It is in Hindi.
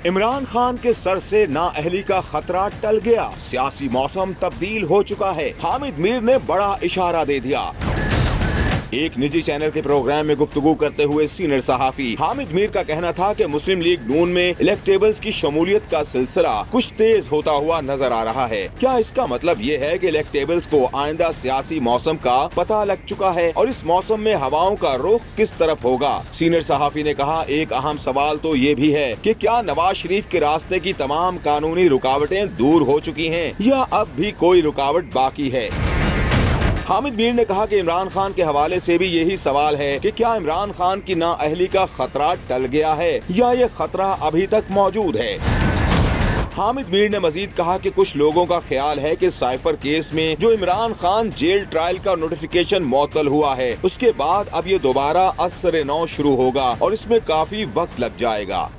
इमरान खान के सर से नाअहली का खतरा टल गया, सियासी मौसम तब्दील हो चुका है। हामिद मीर ने बड़ा इशारा दे दिया। एक निजी चैनल के प्रोग्राम में गुफ्तगू करते हुए सीनियर सहाफी हामिद मीर का कहना था कि मुस्लिम लीग नून में इलेक्टेबल्स की शमूलियत का सिलसिला कुछ तेज होता हुआ नजर आ रहा है। क्या इसका मतलब ये है कि इलेक्टेबल्स को आइंदा सियासी मौसम का पता लग चुका है और इस मौसम में हवाओं का रुख किस तरफ होगा? सीनियर सहाफी ने कहा, एक अहम सवाल तो ये भी है कि क्या नवाज शरीफ के रास्ते की तमाम कानूनी रुकावटें दूर हो चुकी हैं या अब भी कोई रुकावट बाकी है? हामिद मीर ने कहा कि इमरान खान के हवाले से भी यही सवाल है कि क्या इमरान खान की नाअहली का खतरा टल गया है या ये खतरा अभी तक मौजूद है। हामिद मीर ने मजीद कहा कि कुछ लोगों का ख्याल है कि साइफर केस में जो इमरान खान जेल ट्रायल का नोटिफिकेशन मुअत्तल हुआ है, उसके बाद अब ये दोबारा असर नौ शुरू होगा और इसमें काफी वक्त लग जाएगा।